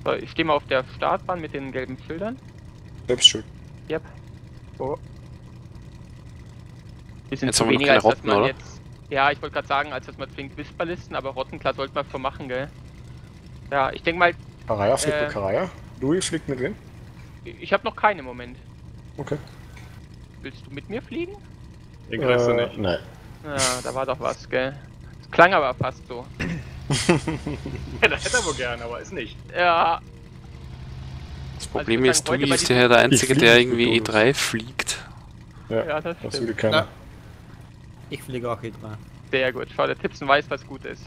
So, ich stehe mal auf der Startbahn mit den gelben Schildern. Selbst schuld. Yep. Oh. Wir sind Jetzt zu haben wir noch weniger, als keine dass Rotten, man oder? jetzt... Ja, ich wollte gerade sagen, als dass man zwingend Wisperlisten, aber Rotten, klar, sollte man schon machen, gell? Ja, ich denke mal... Karaya fliegt mit Karaya. Louis fliegt mit wem? Ich habe noch keinen im Moment. Okay. Willst du mit mir fliegen? Den kriegst du nicht. Nein. Ja, da war doch was, gell? Das klang aber fast so. Ja, das hätte er wohl gern, aber ist nicht. Ja, Das Problem ich ist, würd du sagen, heute bist bei ja der Einzige, fliege der nicht irgendwie mit E3 fliegt. ja, das Das stimmt. will keiner. Ich fliege auch E3. Sehr gut. Schau, der Tippsen weiß, was gut ist.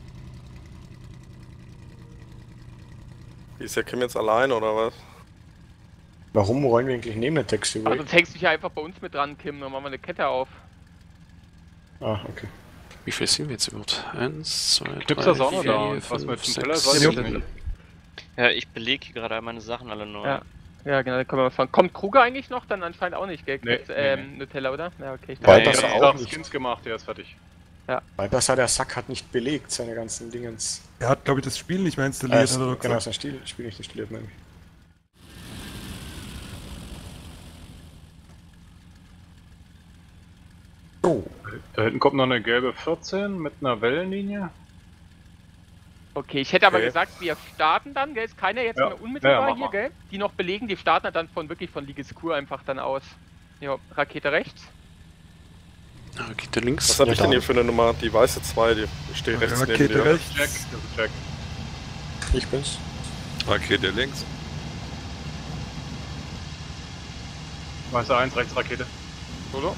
Ist der Kim jetzt allein oder was? Warum rollen wir eigentlich neben den Text Aber über? sonst hängst du dich ja einfach bei uns mit dran, Kim. Dann machen wir eine Kette auf. Ah, okay. Wie viel sind wir jetzt überhaupt? 1, 2, 3, Knipser Sonne 4, da und was mit 5, dem Teller 6, soll ich 7. nicht. Ja, ich belege hier gerade meine Sachen alle neu. Ja. Ja, genau, da können wir mal fahren. Kommt Kruger eigentlich noch? Dann anscheinend auch nicht, gell? Nee, nee. Nutella, oder? Ja, okay. Ich Weil dachte, das Ja, auch auch nicht. Skins gemacht, der ist fertig. Vipers hat der Sack hat nicht belegt, seine ganzen Dingens. Er hat, glaube ich, das Spiel nicht mehr installiert. hat er doch Genau, gesagt. sein Spiel nicht installiert, meine ich. So, Da hinten kommt noch eine gelbe 14 mit einer Wellenlinie. Okay, ich hätte aber Okay. gesagt, wir starten dann, gell? Ist keiner jetzt Ja. mehr unmittelbar Ja, mach hier, mal. gell? Die noch belegen, die starten dann wirklich von Ligeskur einfach dann aus. Ja, Rakete rechts. Rakete links. Was hatte Ja, ich denn da. hier für eine Nummer? Die weiße 2, die steht rechts neben Rakete dir. rechts. Check, das ist check. ich bin's. Rakete links. Weiße 1, rechts Rakete. Solo.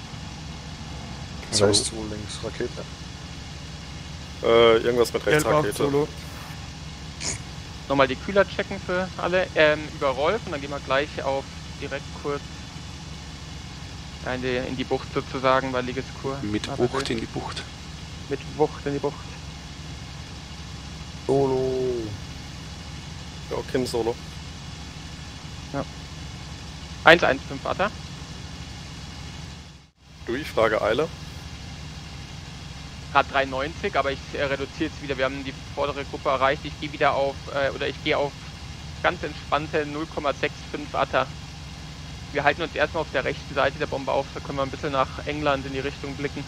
So. Rechts, wo links, Rakete. Irgendwas mit Gelb auch Rechtsrakete. Solo. Nochmal die Kühler checken für alle. Über Rolf und dann gehen wir gleich auf Direktkurs in die Bucht sozusagen bei Ligeskur. Mit Aber Wucht will- in die Bucht. Mit Wucht in die Bucht. Solo. Ja, Kim Solo. 115 Atta. Louis, Frage Eile. Gerade 390, aber ich reduziere jetzt wieder. Wir haben die vordere Gruppe erreicht. Ich gehe wieder auf, ich gehe auf ganz entspannte 0,65 Atta. Wir halten uns erstmal auf der rechten Seite der Bombe auf, da können wir ein bisschen nach England in die Richtung blicken.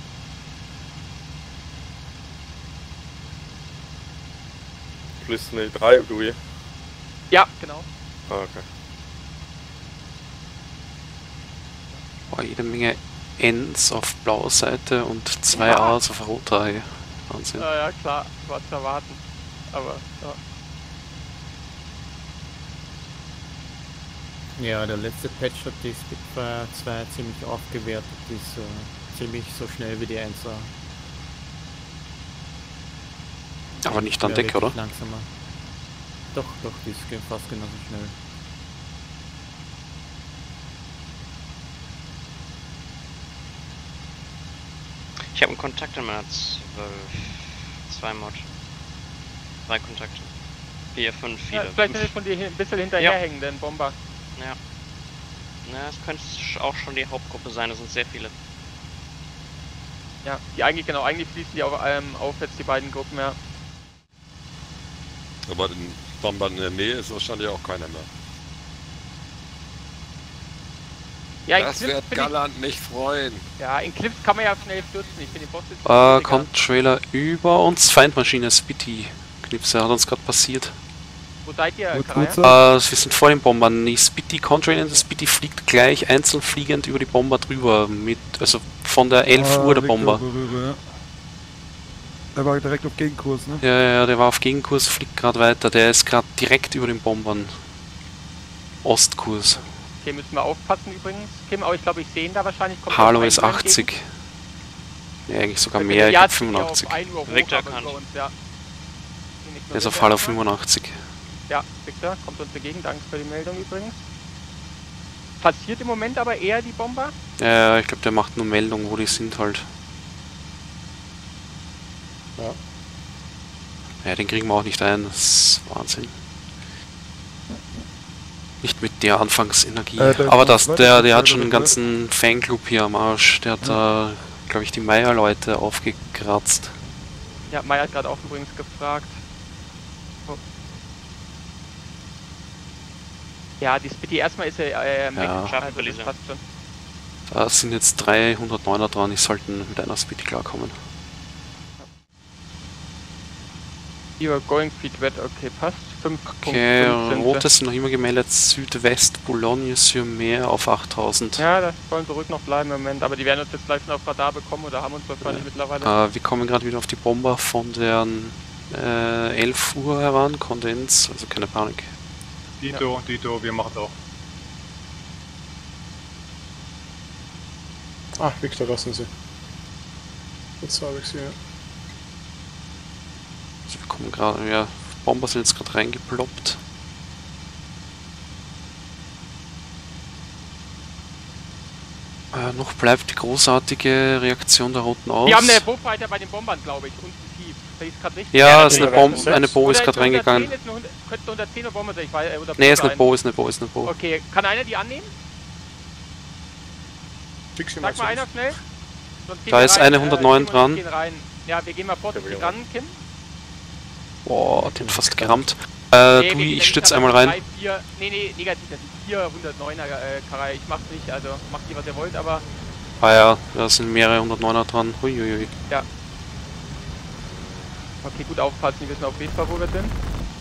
Plus eine 3, Louis. Ja, genau. Ah, okay. Oh, jede Menge Ns auf blauer Seite und 2 A's auf roter. Ey. Wahnsinn. Ja, klar, war zu erwarten. Aber, ja. Ja, der letzte Patch hat die Spitfire 2 ziemlich aufgewertet, die ist ziemlich so schnell wie die 1er. Aber nicht an Ja, Deck, wirklich oder? Langsamer. Doch, die ist fast genauso schnell. Ich habe einen Kontakt in meiner 2 Mod. 3 Kontakte. 4, 5, 4. Ja, vielleicht hätte ich von dir ein bisschen hinterherhängen, den Bomber. Ja. Na, es könnte auch schon die Hauptgruppe sein, es sind sehr viele. Ja, die eigentlich fließen die aufwärts, die beiden Gruppen, ja. Aber den Bombern in der Nähe ist wahrscheinlich auch keiner mehr. Ja, in Das Clips, wird Galland nicht freuen. in Clips kann man ja schnell stürzen. Ich finde den Boss jetzt egal. Kommt Trailer über uns. Feindmaschine, Spitty. Knipse hat uns gerade passiert. Wo seid ihr, Gut, Karaya? gut. Wir sind vor den Bombern. Die Spitty Contrail, das Spitty fliegt gleich einzeln fliegend über die Bomber drüber. Also von der 11 Uhr der Victor Bomber. Rüber, ja. Der war direkt auf Gegenkurs, ne? Ja, der war auf Gegenkurs, fliegt gerade weiter. Der ist gerade direkt über den Bombern. Ostkurs. Okay, müssen wir aufpassen übrigens. Kim, aber ich glaube, ich sehe ihn da wahrscheinlich. Kommt Halo auf ist einen 80. entgegen. Ja, eigentlich sogar Wenn mehr, ich ja, glaube zieht ihr auf 85. 1 Uhr hoch, Victor aber kann. über uns, ja. Der ist auf Halo 85. Ja, Victor, kommt uns entgegen. Danke für die Meldung übrigens. Passiert im Moment aber eher die Bomber. Ja, ich glaube, der macht nur Meldungen, wo die sind halt. Ja. Ja, den kriegen wir auch nicht ein, das ist Wahnsinn. Nicht mit der Anfangsenergie. Da ist Aber noch der hat weiter, schon einen oder? ganzen Fanclub hier am Arsch. Der hat da, glaube ich, die Meier-Leute aufgekratzt. Ja, Maya hat gerade auch übrigens gefragt. Oh. Ja, die Spitty erstmal ist Ja. also das passt schon. Da sind jetzt 309er dran, die sollten mit einer Speed klarkommen. You're going feet wet, okay, passt. 5.5 Okay, sind Rote sie. sind noch immer gemeldet, Südwest Boulogne-sur-Mer auf 8000. Ja, da sollen sie ruhig noch bleiben im Moment, aber die werden uns jetzt gleich schon auf Radar bekommen oder haben uns wahrscheinlich mittlerweile. Wir kommen gerade wieder auf die Bomber von der 11 Uhr heran, Kondens, also keine Panik. Dito, wir machen es auch. Ah, Victor, lassen Sie. Jetzt habe ich sie, ja. Also wir kommen gerade, ja, Bomber sind jetzt gerade reingeploppt. Noch bleibt die großartige Reaktion der Roten aus. Wir haben eine Bowfighter bei den Bombern, glaube ich, unten tief. Das ist gerade richtig. Ja, ist Ja, eine Bo ist gerade reingegangen. Könnte 110er Bomber sein, ich weiß, oder Ne, ist eine ein. Bo, ist eine Bo. Okay, kann einer die annehmen? Fix sie Sag mal zu. einer schnell. Sonst gehen Da wir ist rein, eine 109 Kim und dran. ich gehen rein. Ja, wir gehen mal vorsichtig ran, Kim. Boah, den fast gerammt. Nee, Du, wir ich gehen stütze nicht, einmal aber rein. 3, 4, nee, negativ, das sind 4 109er Karei. Ich mach's nicht, also macht ihr, was ihr wollt, aber Ah ja, da sind mehrere 109er dran. Huiuiui. okay, gut aufpassen, die wissen auf jeden Fall, wo wir sind.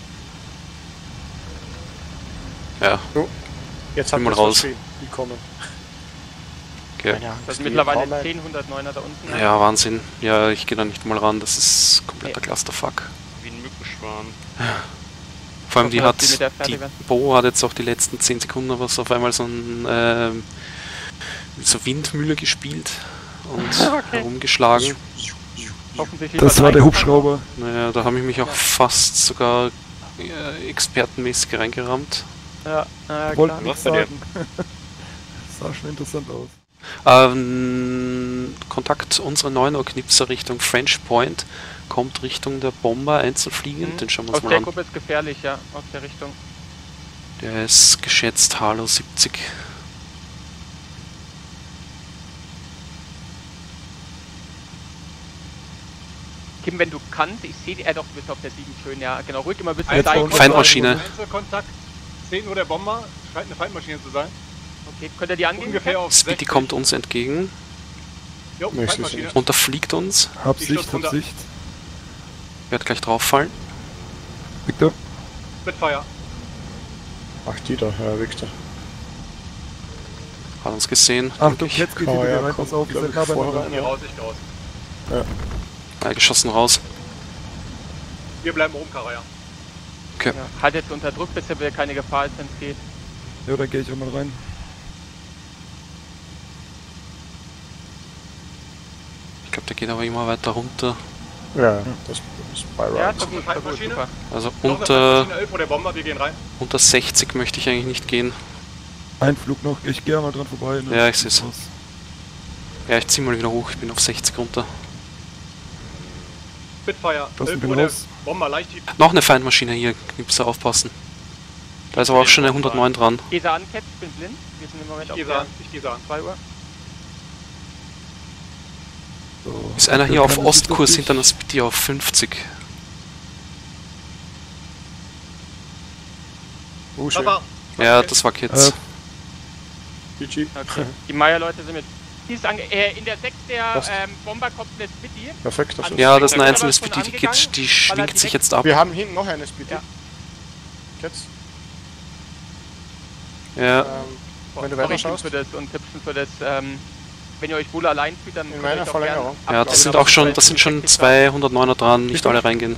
Ja, Jetzt Bin haben mal wir raus. raus. Die kommen. okay. Keine Angst, Das sind die mittlerweile Bomber- 10 109er da unten. Ja, Wahnsinn. Ja, ich gehe da nicht mal ran, das ist kompletter Clusterfuck. Wie ein Mückenschwarm. Vor allem die Hoffen, hat, dass die mit der fertig die werden. Bo hat jetzt auch die letzten 10 Sekunden was auf einmal so ein so Windmühle gespielt und herumgeschlagen. Hoffentlich Das war der Hubschrauber. Naja, da habe ich mich auch fast sogar expertenmäßig reingerammt. Ja, Wollte klar. nichts Was bei dir? sagen. Sah schon interessant aus. Kontakt unsere 9er Knipser Richtung French Point, kommt Richtung der Bomber einzelfliegend, den schauen wir uns Aus mal der an. Gruppe ist gefährlich, ja, aus der Richtung. Der ist geschätzt Halo 70. Kim, wenn du kannst, ich sehe doch, du bist auf der 7 schön, ja, genau, ruhig immer ein bisschen Jetzt steigen. Feindmaschine. Einzelkontakt, 10 Uhr der Bomber, scheint eine Feindmaschine zu sein. Okay, könnt ihr die angehen? Ungefähr auf Speedy 60. kommt uns entgegen, Jo, Nee, ich seh's Feindmaschine. nicht. unterfliegt uns, Hab Ich Sicht, stoß hab runter. Sicht. wird gleich drauffallen. Victor? Spitfire. Ach, die da, ja, Victor. Hat uns gesehen. Achtung, jetzt geht Oh, hinter ja, dir rein, komm, pass auf, wir glaub sind ich, nah vorher beieinander. rein. Ich geh raus, ich geh raus. Geschossen raus. Wir bleiben oben, Karaya. Okay. Ja, halt jetzt unter Druck, bis wir keine Gefahr ist, wenn es geht. Ja, dann gehe ich auch mal rein. Ich glaube, der geht aber immer weiter runter. Ja, das ist bei Ja, Ryan. so gut, Feindmaschine? super. Also Noch eine unter, Feindmaschine, 11 Uhr der Bomber, wir gehen rein. unter 60 möchte ich eigentlich nicht gehen. Ein Flug noch, ich gehe mal dran vorbei. Ne? Ja, ich seh's. Ja, ich zieh mal wieder hoch, ich bin auf 60 runter. Spitfire, Das 11 bin Uhr der raus. Bomber, leicht hieb. Noch eine Feindmaschine hier, Knipser, aufpassen. Da ist aber auch schon eine 109 dran. Geh an, Cat, ich bin blind. Wir sind im Moment Ich auf geh der an, ich geh an. 2 Uhr. So. Ist einer hier Der auf kann das Ostkurs nicht. hinter einer Speedy auf 50. Oh, schön. Papa, Ja, das war Kids. GG. Okay. Die Meier-Leute sind mit. Die ist in der 6 der Was? Bomber kommt eine Spitty. Perfekt. Das ist Ja, das ist eine aber einzelne schon Speedy, die angegangen, Kid, die weil er schwingt sich direkt- jetzt ab. Wir haben hinten noch eine Speedy. Ja. Jetzt. Ja, Wenn du Sorry, weiter Kim, schaust. für das und Tipsen für das, wenn ihr euch wohl allein fühlt, dann In könnt ihr meiner euch auch Verlängerung. gern ja, abstellen, das sind aber auch schon, vielleicht das sind schon 60 zwei 109er dran, nicht alle reingehen.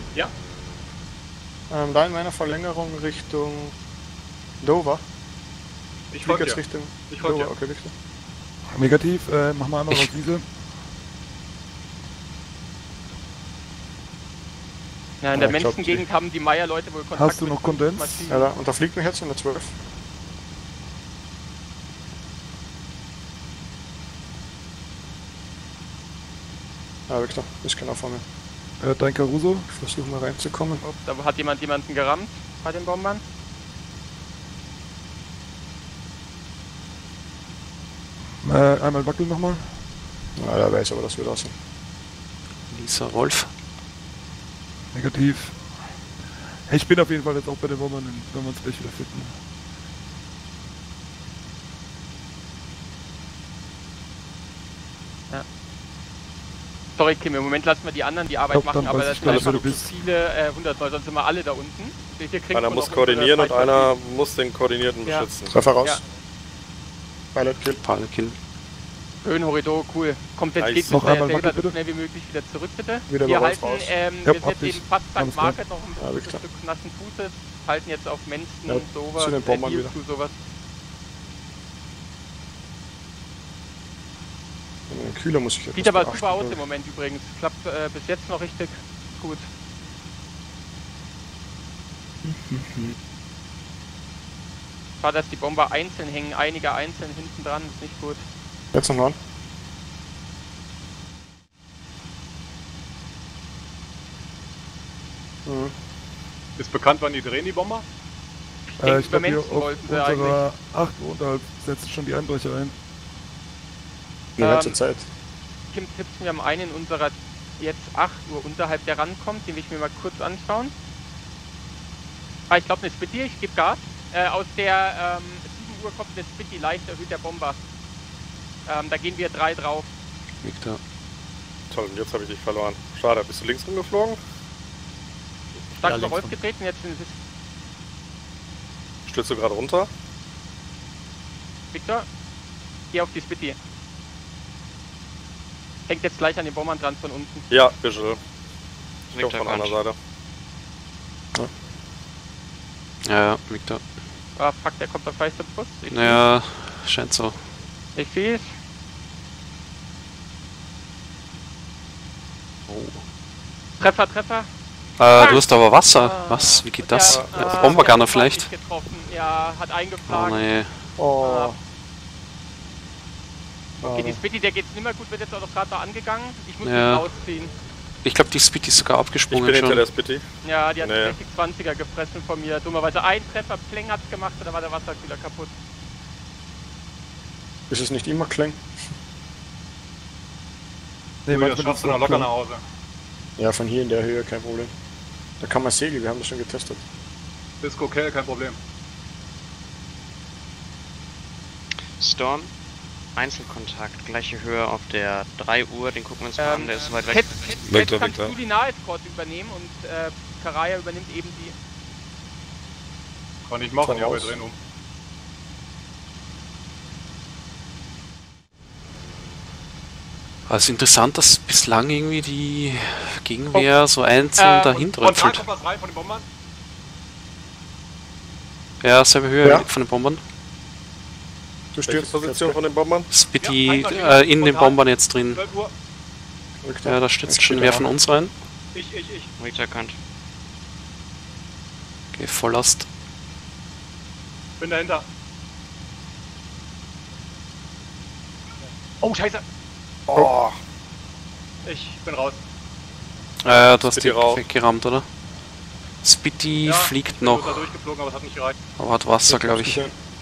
Da in meiner Verlängerung Richtung Dover. ich Flieg folge jetzt dir. Richtung Ich folge Dover. dir. Okay, Victor. Negativ, mach mal einmal raus, diese. Ja, in der Ja, ich glaub, Menschengegend haben die Meier-Leute wohl Kontakt Hast du mit noch Kondens? Maschinen. Ja, da, und da fliegt mich jetzt in der 12. Ah, Victor, ist genau vor mir. Dein Caruso. Ich versuche mal reinzukommen. Ups, da hat jemand jemanden gerammt bei den Bombern. Einmal wackeln nochmal. Ja, der weiß aber, dass wir da sind. Lisa Rolf. Negativ. Ich bin auf jeden Fall jetzt auch bei den Bombern, wenn wir uns gleich wieder finden. Sorry, Kim, im Moment lassen wir die anderen die Arbeit Doch, dann machen, aber weiß das ich sind gleich, einfach wo du zu bist. viele 100 Leute, sonst sind wir alle da unten. Hier kriegen Einer wir muss noch koordinieren und unsere einer muss den Koordinierten Ja. beschützen. Treffer raus. Ja. Pilot Kill. Pilot Kill. Schön, Horridor, cool. Kommt jetzt Nice. geht Noch bitte einmal selber Wackel, so bitte. schnell wie möglich wieder zurück, bitte. Wieder Wir bei Wolf halten, raus. wir hab sind dich. eben fast Alles St. klar. Market noch ein Ja, gutes klar. Stück nassen Fußes. Halten jetzt auf Menston, Ja, sowas, zu den Bombern wieder. Zu sowas. Den Kühler muss ich etwas Sieht aber beachten, super aus glaub im Moment übrigens. Klappt bis jetzt noch richtig gut. Schade, dass die Bomber einzeln hängen, einige einzeln hinten dran, ist nicht gut. ich. Jetzt nochmal. Mhm. Ist bekannt, wann die drehen, die Bomber? Ich denke, Ich glaube, hier übermenschen auf wollten sie eigentlich. unserer 8 Uhr unterhalb setzen schon die Einbrecher ein. Die ganze Zeit. Kim Tipps, wir haben einen in unserer jetzt 8 Uhr unterhalb der rankommt, den will ich mir mal kurz anschauen. Ah, ich glaube eine Spitty, ich gebe Gas. Aus der 7 Uhr kommt eine Spitty, leicht erhöht der Bomber. Da gehen wir 3 drauf. Victor. Toll, und jetzt habe ich dich verloren. Schade, bist du links rumgeflogen? Stark Ja, über links Rolf getreten, jetzt sind es Stürzt du gerade runter? Victor. Geh auf die Spitty. Hängt jetzt gleich an den Bombern dran von unten. Ja, Visual. Ich Victor komme von einer kommt. Seite. Ja, Victor. Ah, fuck, der kommt auf Feisterbus. Ja, scheint so. Ich sehe es. Oh. Treffer. Du hast aber Wasser. Was? Wie geht das? Bombergunner der vielleicht? hat getroffen. Ja, hat Oh eingeschlagen. nee. Oh. Okay, die Spitty, der geht's nicht mehr gut, wird jetzt auch noch gerade da angegangen. Ich muss Ja. ihn rausziehen. Ich glaube, die Speed ist sogar Ich abgesprungen bin hinter schon. der Spitty. Ja, die hat Nee. richtig 20er gefressen von mir. Dummerweise ein Treffer, Pleng hat's gemacht, da war der Wasserkühler kaputt. Ist es nicht immer Klang? Nee, Das manchmal schaffst du ist noch es locker klar. nach Hause. Ja, von hier in der Höhe, kein Problem. Da kann man segeln, wir haben das schon getestet. Disco Kell, kein Problem. Storm, Einzelkontakt, gleiche Höhe auf der 3 Uhr, den gucken wir uns mal an, der ist so weit weg. Ted, Victor, kannst Victor. du die Nahescort übernehmen und Karaya übernimmt eben die... Kann ich machen, ja, wir Voraus. drehen um. Aber es ist interessant, dass bislang irgendwie die Gegenwehr so einzeln dahin Von tröpfelt. kommt was rein von den Bombern. Ja, selbe Höhe Ja. von den Bombern. Du Welche stürzt Position von den Bombern? Spitty Ja, in den Bombern jetzt drin. 12 Uhr. Ja, da stützt schon wer von uns rein. Ich. Victor erkannt. Okay, Volllast. Bin dahinter. Oh, scheiße. Oh, Ich bin raus. Du hast die Spitty rauf. weggerammt, oder? Spitty Ja, fliegt Ich bin noch, da durchgeflogen, aber es hat nicht gereicht. aber hat Wasser, glaube ich.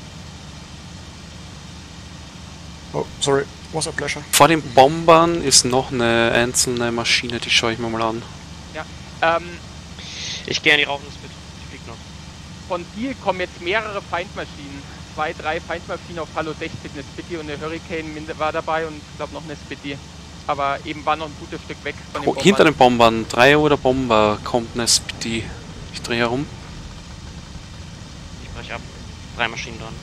Oh, sorry. Was a pleasure. Vor den Bombern ist noch eine einzelne Maschine, die schaue ich mir mal an. Ich gehe an die rauchende Spit, die fliegt noch. Von Deal kommen jetzt mehrere Feindmaschinen. 2, 3 Feindmaschinen auf Halo 60, eine Spitty und eine Hurricane war dabei und ich glaube noch eine Spitty. Aber eben war noch ein gutes Stück weg von den Bombern. Hinter den Bombern, 3 oder Bomber, kommt eine Spitty. Ich drehe herum. Ich breche ab. 3 Maschinen dran.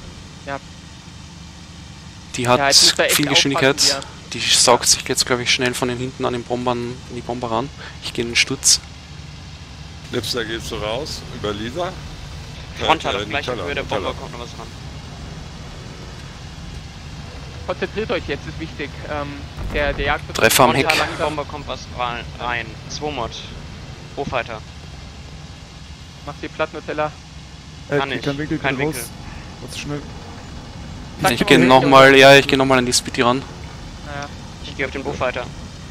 Die hat Ja, jetzt müsst ihr echt viel Geschwindigkeit. aufpassen, Die saugt sich jetzt, glaube ich, schnell von den hinten an den Bombern in die Bomber ran. Ich gehe in den Sturz. Lipster gehst du raus über Lisa. Frontal auf gleicher Nutella, Höhe, der Nutella. Bomber kommt noch was ran. Konzentriert euch jetzt, ist wichtig. Der Jagd... Treffer am Heck. Frontal an die Bomber kommt was rein. 2 Mod. Pro-Fighter. Macht die platt, Nutella. Kann ich. Kein Winkel, Kein geh raus. Winkel. Warte schnell. Ich gehe nochmal, ja, ich gehe nochmal an die Spitty ran. Naja. Ich gehe auf den Pro-Fighter.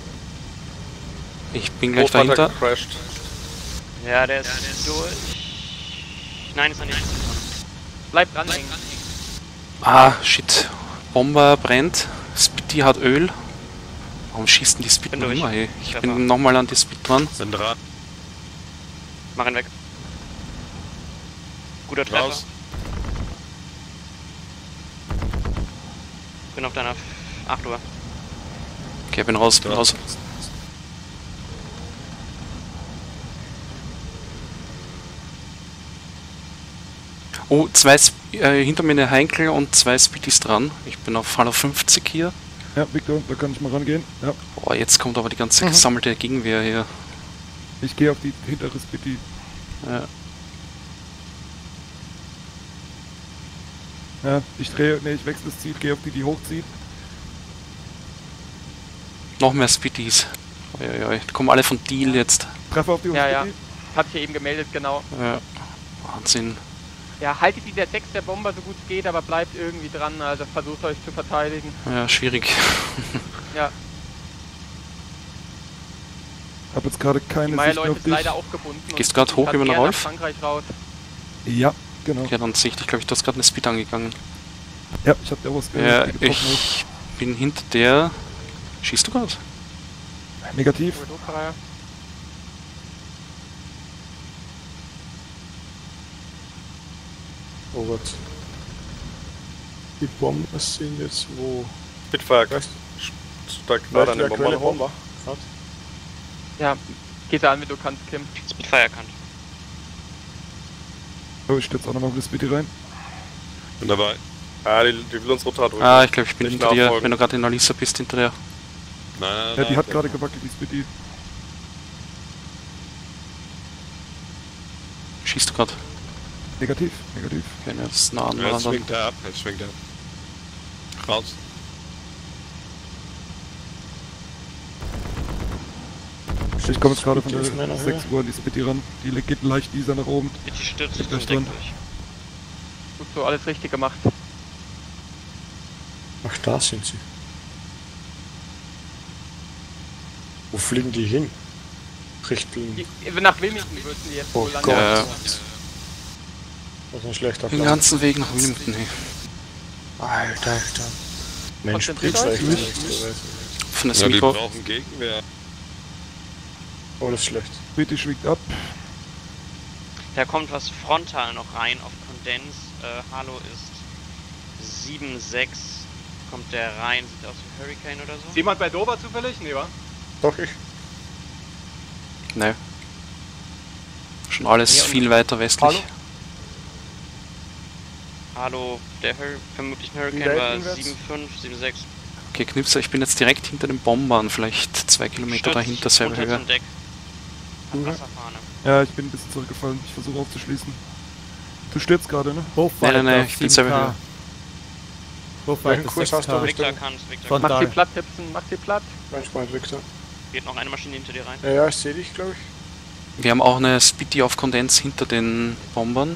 Ich bin gleich Großvater dahinter. gecrashed. Ja, der ist durch. Nein, ist er nicht. Bleibt dranhängen. Ah, shit. Bomber brennt. Spitty hat Öl. Warum schießt denn die Spitty Bin noch durch. immer, hey? Ich Treffer. bin nochmal an die Spitty dran. Bin dran. Mach ihn weg. Guter Treffer. Raus. Bin auf deiner 8 Uhr. Okay, bin raus, bin raus. Oh, hinter mir eine Heinkel und 2 Speedies dran. Ich bin auf Haller 50 hier. Ja, Victor, da kann ich mal rangehen. Ja. Boah, jetzt kommt aber die ganze gesammelte Gegenwehr hier. Ich gehe auf die hintere Speedy. Ja. Ja, ich wechsle das Ziel, gehe auf die hochzieht. Noch mehr Speedies. Oi. Die kommen alle von Deal jetzt. Treffer auf die Ja, Speedy. Hat sich ja eben gemeldet, genau. Ja. Wahnsinn. Ja, haltet die der 6 der Bomber so gut es geht, aber bleibt irgendwie dran, also versucht euch zu verteidigen. Ja, schwierig. Ja, Hab jetzt gerade die keine Sicht Meierleute auf ist dich. leider aufgebunden. Gehst und grad hoch kann über den eher nach Rolf? Frankreich raus. Ja, genau. Ja, dann sehe ich dich, glaube ich, du hast gerade eine Speed angegangen. Ja, ich hab da was Ja, die getroffen ich bin hinter der... Schießt du gerade? ist. Negativ. Korridorfreier. Oh Gott. Die Bomben sind jetzt wo? Spitfire, Weißt steigt gerade an den Bomber hoch. Bomber. Grad. Ja, geh da an, wenn du kannst, Kim. Spitfire erkannt. Oh, ich stürze auch nochmal auf die Speedy rein. Bin dabei. Ah, die will uns Rotat drücken. Ah, ich glaube, ich bin Nicht hinter dir, nachfolgen. wenn du gerade in Alisa bist, hinter der. Nein, Ja, die hat gerade gewackelt, die Speedy. Schießt du gerade? Negativ. Okay, ne, das ist nah an. Jetzt schwingt er ab, Raus. Ich komme jetzt gerade von der Speedy ist in einer 6 Uhr an die Speedy ran. Die geht leicht dieser nach oben. Bitte stürzt Liegt zum euch Deck drin. durch. Gut so, alles richtig gemacht. Ach, da sind sie. Wo fliegen die hin? Richtung... Nach Wilmington würden die jetzt Oh wohl Gott. landen. Ja, Das ist ein schlechter den Plan. ganzen Weg nach Wilmington. Hey. Alter. Mensch, Konzentriert Blitzleicht euch. nicht. Offenes Ja, wir Mikro. brauchen Gegenwehr. Oh, das ist schlecht. Speedy schwingt ab. Da kommt was frontal noch rein auf Kondens. Halo ist 7,6. Kommt der rein, sieht aus wie Hurricane oder so. Ist jemand bei Dover zufällig? Nee, wa? Doch, ich. Ne. Schon alles Ja, und- viel weiter westlich. Hallo? Halo, der vermutlich ein Hurricane Wieder war inwärts? 7,5, 7,6. Okay, Knipser, ich bin jetzt direkt hinter den Bombern, vielleicht 2 Kilometer dahinter, selbe runter Höhe. zum Deck. Mhm. Wasserfahne. Ja, ich bin ein bisschen zurückgefallen. Ich versuche aufzuschließen. Du stürzt gerade, ne? Hochweiter, Nein, ich bin selber höher. Hochweiter, Welchen Kurs hast du? 6K. Victor erkannt, Victor Von- erkannt. Mach sie Total. platt, Hipsen, mach sie platt. Manchmal Victor. Geht noch eine Maschine hinter dir rein. Ja, ich sehe dich, glaube ich. Wir haben auch eine Speedy auf Kondens hinter den Bombern.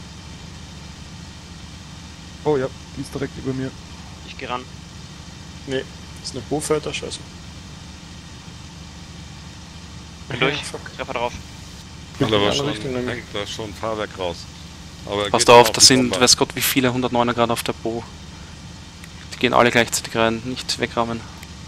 Oh ja, die ist direkt über mir. Ich geh ran. Nee, das ist eine Buchfelder, scheiße. Bin durch. Fuck. Treffer drauf. Geht in Da die war andere schon, Richtung, nämlich. hängt da schon Fahrwerk raus. Aber Passt geht auf, auf das den sind, Bomber. weiß Gott wie viele 109er gerade auf der Bo. Die gehen alle gleichzeitig rein, nicht wegrammen.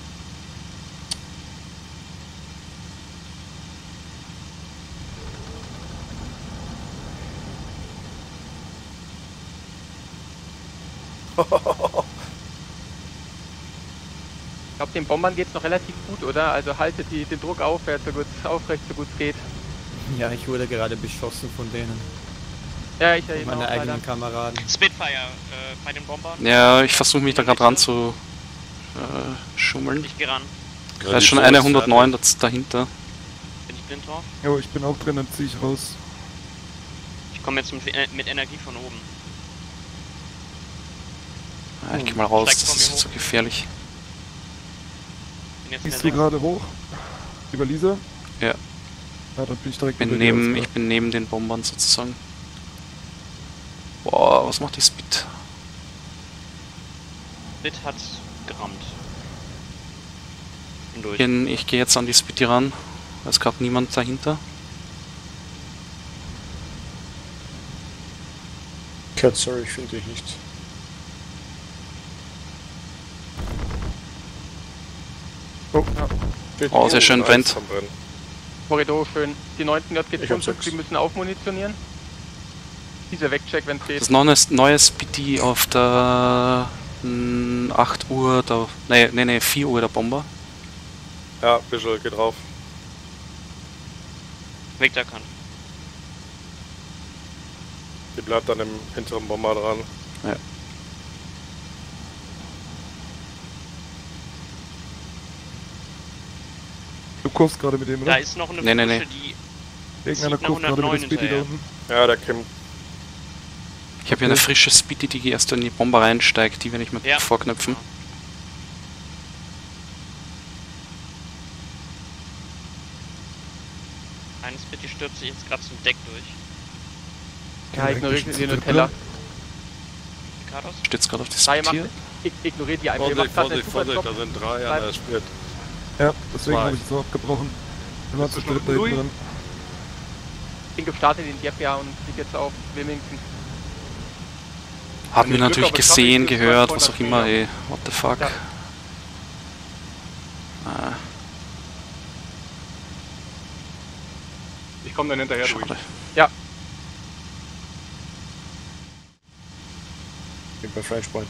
Ich glaube, den Bombern geht's noch relativ gut, oder? Also haltet den Druck aufwärts, aufrecht, so gut es geht. Ja, ich wurde gerade beschossen von denen. Ja, ich Von erinnere meine auch leider. eigenen Kameraden. Spitfire bei den Bombern. Ja, ich versuche mich da gerade ran zu schummeln. Ich geh ran. Ja, Da ist die schon Fuhr eine ist 109 dahinter. Bin ich blind drauf? Jo, ich bin auch drin, dann ziehe ich raus. Ich komme jetzt mit Energie von oben. Ja, ich geh mal raus, Steigt das vor ist mir jetzt so gefährlich. Bin jetzt Ist in die der Sonne. gerade hoch? Über Lisa? Ja. Ja, dann bin ich direkt Ich über bin dir, ich bin neben den Bombern sozusagen. Boah, was macht die Speed? Bit hat gerammt. Bin durch. Ich gehe jetzt an die Speedy ran. Da ist gerade niemand dahinter. Cat, sorry, ich finde dich nicht. Oh, ja. Bitte. Oh, sehr schön, brennt. Eins am Brennen. Korridor schön. Die 9. Ich hab JG-5, sechs. die müssen aufmunitionieren. Dieser Wegcheck, wenn es geht. Das neue Speedy auf der 8 Uhr, der, nee, 4 Uhr der Bomber. Ja, Visual, geht drauf. Victor erkannt. Die bleibt dann im hinteren Bomber dran. Ja. Du kurvst gerade mit dem, Da oder? ist noch eine Nee, nee, Frische, nee. die Irgendeiner zieht nach kurvt gerade mit 109 der Speedy da hinterher. unten. Ja, der Kim. Ich habe hier eine frische Speedy, die erst in die Bombe reinsteigt, die werde ich mit Ja. vorknöpfen. Eines bitte stürzt sich jetzt gerade zum Deck durch. Ja, ignoriert den Nutella. Kratos? Steht gerade auf die Nein, Speedy. Ignoriert die einfach. Ihr Vorsicht, macht grad einen Vorsicht, super Vorsicht, da Job. sind 3 an der Split. Ja, deswegen Zwei. habe ich es so abgebrochen. Wir waren zu Bist du dritt da schon hinten dran. Ich bin gestartet in Dieppe, ja, und fliege jetzt auf Wilmington. Hat Wenn mir ich Glück natürlich habe, schaffe gesehen, ich das gehört, 1200 was auch immer, Meter. ey. What the fuck. Ja. Ah, Ich komme dann hinterher durch. schade. Ich bin bei French Point.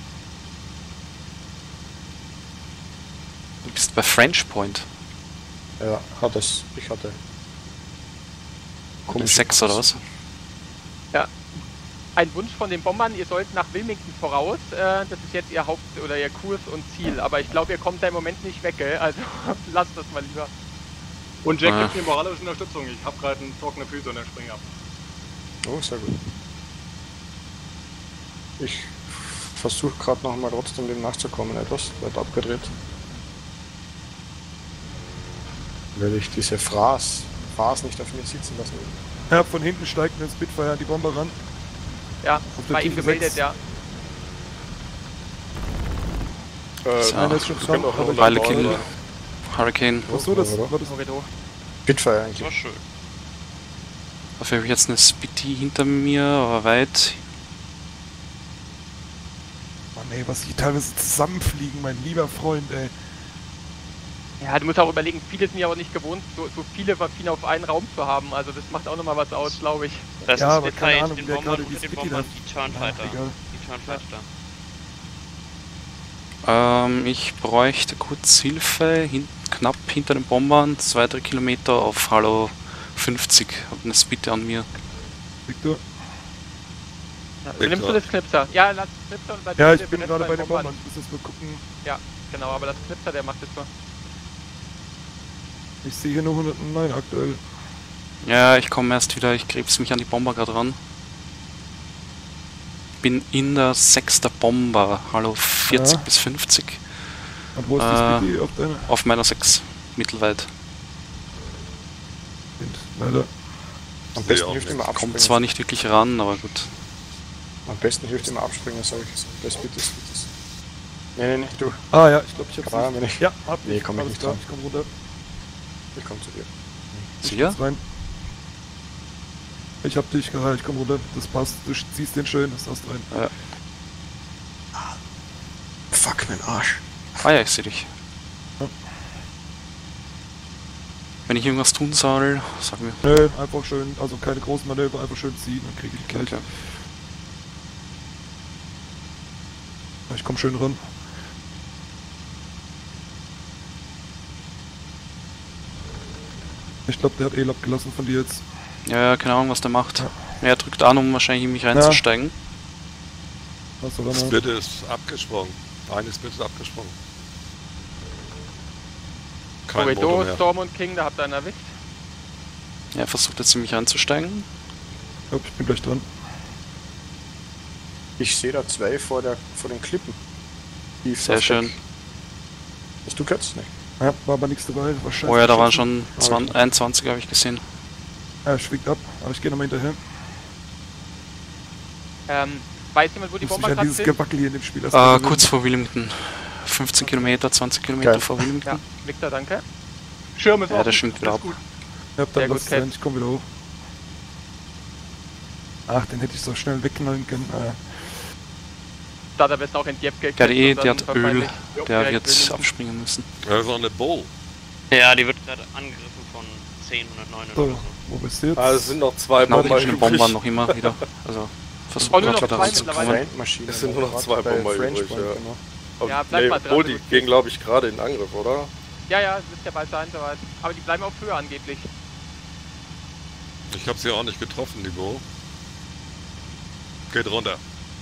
Du bist bei French Point. Ja, hat es. Ich hatte. Mit 6 oder was? Ein Wunsch von den Bombern, ihr sollt nach Wilmington voraus. Das ist jetzt ihr Haupt- oder ihr Kurs und Ziel. Aber ich glaube, ihr kommt da im Moment nicht weg, gell? Also lasst das mal lieber. Und Jack Ah. gibt mir moralische Unterstützung. Ich habe gerade einen trockene Füße und dann springe ab. Oh, sehr gut. Ich versuche gerade noch mal trotzdem dem nachzukommen, etwas. Wird abgedreht. Weil ich diese Fraß nicht auf mir sitzen lassen will. Ja, von hinten steigt ein Spitfire an die Bombe ran. Ja, Auf der bei ihm Tiefe gemeldet, 6. ja. So. Einer ist schon das dran, könnte auch aber noch ich Weile ein Kill. Bomber. Hurricane. Ach so, das Oder? war das. Corridor. Spitfire Das eigentlich. war schön. Dafür habe ich jetzt eine Speedy hinter mir, aber weit. Mann ey, was die teilweise zusammenfliegen, mein lieber Freund, ey. Ja, du musst auch überlegen, viele sind ja auch nicht gewohnt, so viele Waffen auf einen Raum zu haben. Also das macht auch nochmal was aus, glaube ich. Das Ja, ist aber mit keine Zeit, Ahnung, den wer Bombern gerade und die mit den Speedy Bombern, da- die Turnfighter. egal. Die Turnfighter. Ich bräuchte kurz Hilfe, knapp hinter den Bombern, 2-3 Kilometer auf Hallo 50. Hab eine Speedy an mir. Victor? Ja, Victor. nimmst du das Knipser? Ja, lass Knipser und bleib Ja, bitte ich bin vernetzt gerade bei den Bombern. Bombern. Ich muss jetzt mal gucken. Ja, genau, aber das Knipser, der macht das nur. Ich sehe hier nur 109 aktuell. Ja, ich komme erst wieder, ich krebs mich an die Bomber gerade ran. Bin in der 6. Bomber, Hallo 40 Ja. bis 50. Und wo ist die Speedy auf deiner? Auf meiner 6, mittelweit. Leider. Am Sehe besten auch hilft nicht. immer abspringen. Kommt zwar nicht wirklich ran, aber gut. Am besten hilft immer abspringen, sag ich. Bei Speedies. Nee, du. Ah ja, ich glaube, ich Klar, hab's wenn nicht. ich- Ja, hab Nee, ich. komm ich Alles nicht klar, dran. ich komm runter. Ich komm zu dir. Sicher? Jetzt rein. Ich hab dich gehalten, ich komm runter. Das passt, du ziehst den schön, das hast rein. Fuck, mein Arsch. Ah ja, ich sehe dich. Ja. Wenn ich irgendwas tun soll, sag mir. Nö, einfach schön, also keine großen Manöver, einfach schön ziehen, dann krieg ich gleich. Okay. Ich komm schön ran. Ich glaube, der hat abgelassen von dir jetzt. Ja, keine Ahnung, was der macht. Ja. Er drückt an, um wahrscheinlich in mich reinzusteigen. Hast du dann mal. Split ist abgesprungen. Eine Split ist abgesprungen. Kein Motor Corridor, mehr. Storm und King, da habt ihr einen erwischt. Er versucht jetzt in mich reinzusteigen. Ich glaub, ich bin gleich dran. Ich sehe da 2 vor den Klippen. Die Sehr fast schön. weg. Hast du gehört? Nee. Ja, war aber nichts dabei, war scheiße. Oh ja, da waren geschossen. schon 21, habe ich gesehen. Er schwingt ab, aber ich gehe nochmal hinterher. Weiß jemand, wo die Ich muss Bomber mich an gerade dieses sind? Gewackel hier in dem Spiel erst Kurz vor Wilmington. 15 Kilometer, 20 Kilometer Geil. vor Wilmington. Ja, Victor, danke. Schirm ist Ja, offen. der schwingt wieder Alles ab. gut. Ja, Sehr dann gut, lass es Cat. sein, ich komm wieder hoch. Ach, den hätte ich so schnell wegknallen können. Da der Best auch in Dieppe Der hat gekriegt eh, und der dann hat wahrscheinlich Öl. Der direkt wird Wilmington. abspringen müssen. Das ist auch eine Bow. Ja, die wird gerade angegriffen von 1009 oder So, so. wo bist du jetzt? Ah, es sind noch 2 Genau, Bomber zwischen den Bombern noch immer wieder. Also versucht Oh, nur gerade noch wieder zwei ranzukommen. mittlerweile. Feindmaschine. Es sind nur noch Gerade 2 bei Bomber French übrig, Point, ja. genau. Aber Ja, bleib mal dran, obwohl du die bist gehen, gut. glaube ich, gerade in Angriff, oder? Ja, müsste ja bald sein, soweit. Aber die bleiben auf Höhe angeblich. Ich habe sie auch nicht getroffen, die Bow. Geht runter.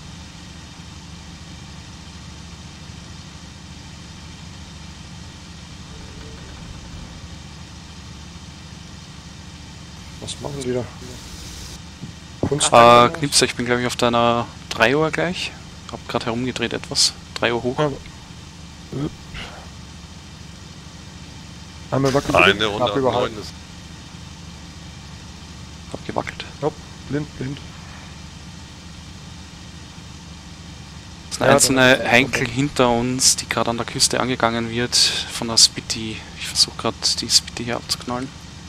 Was machen die da? Knipser, ich bin glaube ich auf deiner 3 Uhr gleich. Hab gerade herumgedreht etwas. 3 Uhr hoch. Ja. Einmal wackeln. Eine 109 ist. Hab gewackelt. Hopp, blind. Das sind einzelne Henkel hinter uns, die gerade an der Küste angegangen wird von der Spitty. Ich versuche gerade die Spitty hier abzuknallen.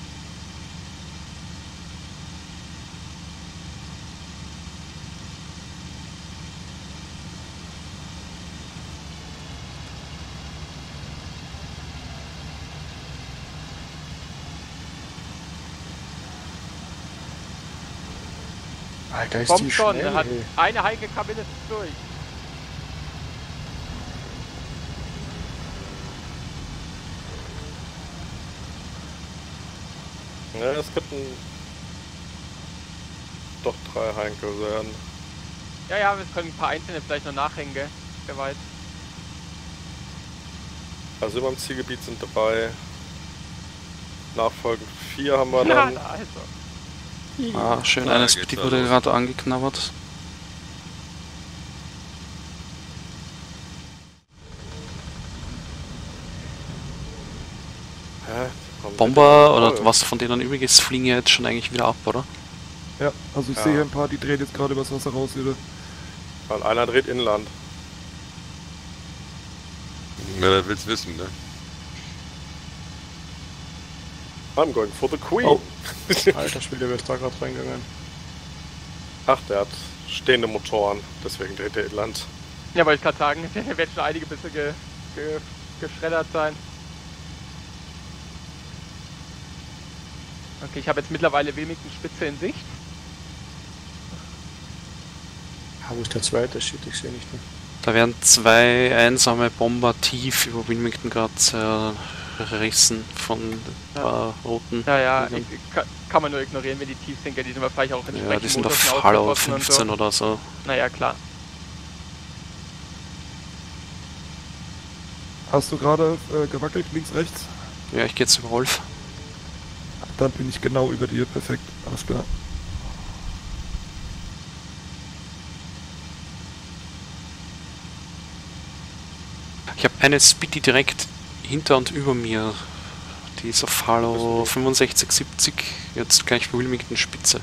Alter, ist Kommt die schon, schnell, er hat ey. eine heike Kabine durch. Ja, es könnten doch 3 Heinkel sein. Ja, wir können ein paar einzelne vielleicht noch nachhängen, gell? Wer weiß. Also über dem Zielgebiet sind 3. Nachfolgend 4 haben wir Ja, dann. also. Schön, Da eine geht's Spitty da wurde los. gerade angeknabbert. Hä? Warum Bomber wird der oder voll? was von denen übrig ist, fliegen ja jetzt schon eigentlich wieder ab, oder? Ja, also ich Ja. sehe hier ein paar, die drehen jetzt gerade übers Wasser raus wieder. Weil einer dreht inland. Ja, das willst wissen, ne? I'm going for the Queen. Oh. Alter Schwede, wer ist da gerade reingegangen? Ach, der hat stehende Motoren, deswegen dreht er inland. Ja, wollte ich gerade sagen, der wird schon einige bisschen geschreddert sein. Okay, ich habe jetzt mittlerweile Wilmington Spitze in Sicht. Wo ist der zweite? Shit, ich sehe nicht mehr. Da werden 2 einsame Bomber tief über Wilmington gerade zerrissen von roten. Ja, Dingern. kann man nur ignorieren, wenn die tief sind, gell, die sind wir vielleicht auch entsprechend Ja, die sind Motor schon auf Hallo ausgeschossen und 15 oder so. Naja, klar. Hast du gerade gewackelt, links, rechts? Ja, ich gehe jetzt über Rolf. Dann bin ich genau über dir, perfekt, alles klar. Ich habe eine Spitty direkt hinter und über mir. Die ist auf Hallo 65, 70. Jetzt gleich bei Wilmington Spitze.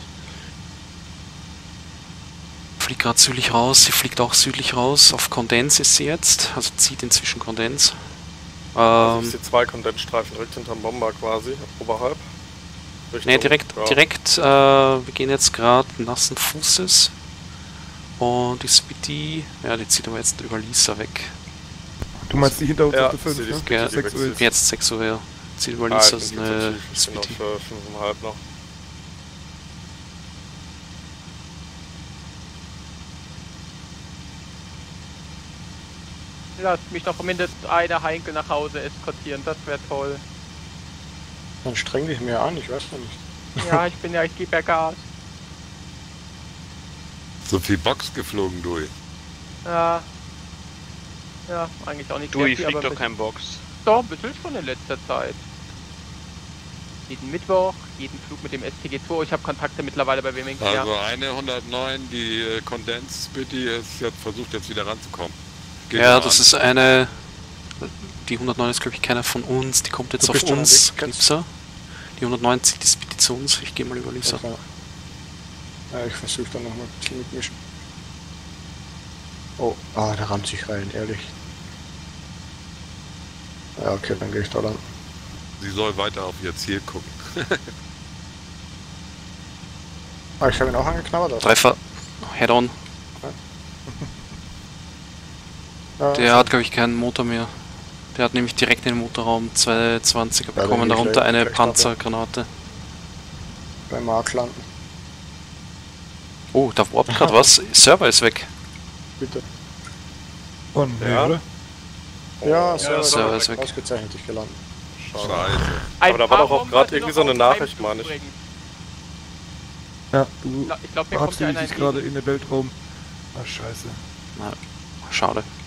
Fliegt gerade südlich raus. Sie fliegt auch südlich raus. Auf Kondens ist sie jetzt. Also zieht inzwischen Kondens. Also ich sehe 2 Kondensstreifen direkt hinterm Bomber quasi, oberhalb. Richtung, Ne, direkt, wir gehen jetzt gerade nassen Fußes. Und die Spitty, ja, die zieht aber jetzt über Lisa weg. Du meinst die hinter uns Ja, auf der 5, sie die ne? Spitty, Ja, die 6 Uhr wechselt. Jetzt 6 Uhr, ja. Zieht über Ah, Lisa, ich ist bin eine ich bin auf Spitty. 5,5 noch. Lasst mich noch mindestens eine Heinkel nach Hause eskortieren, das wäre toll. Dann streng dich mehr an, ich weiß noch nicht. Ja, ich gebe ja Gas. So viel Box geflogen, du. Ja, eigentlich auch nicht Du, sehr ich viel, flieg aber doch kein Box. Doch, ein bisschen schon in letzter Zeit. Jeden Mittwoch, jeden Flug mit dem STG2. Ich habe Kontakte mittlerweile bei Wilmington. Also Ja. eine 109, die Kondens-Spitty ist jetzt versucht jetzt wieder ranzukommen. Geht Ja, mal das an. ist eine. Die 109 ist glaube ich keiner von uns. Die kommt jetzt Du auf bist schon uns, unterwegs, Knipser. Die 109 zieht die Spitty zu uns. Ich gehe mal über Lisa. Okay. Ja, ich versuche dann nochmal ein bisschen mitmischen. Oh, da rammt sich rein, ehrlich. Ja, okay, dann gehe ich da lang. Sie soll weiter auf ihr Ziel gucken. Ich habe ihn auch angeknabbert. Also. Treffer. Head-on. Ja, Der hat glaube ich keinen Motor mehr. Der hat nämlich direkt in den Motorraum 220er Ja, bekommen, dann darunter eine gleich Panzergranate. Beim Mark landen, Oh, da warpt gerade was. Server ist weg. bitte. Und Ja. oder? Ja, Server Server ist ist weg. ausgezeichnet, ich gelandet. Scheiße. Ein Aber da war paar doch auch Bomber gerade sind irgendwie noch so eine auf Nachricht, Heimflug meine ich. übrigens. Ja, du Ich glaube, mir kommt ja verabschiedest einer dich gerade in den Weltraum. Ah, scheiße. Na, schade.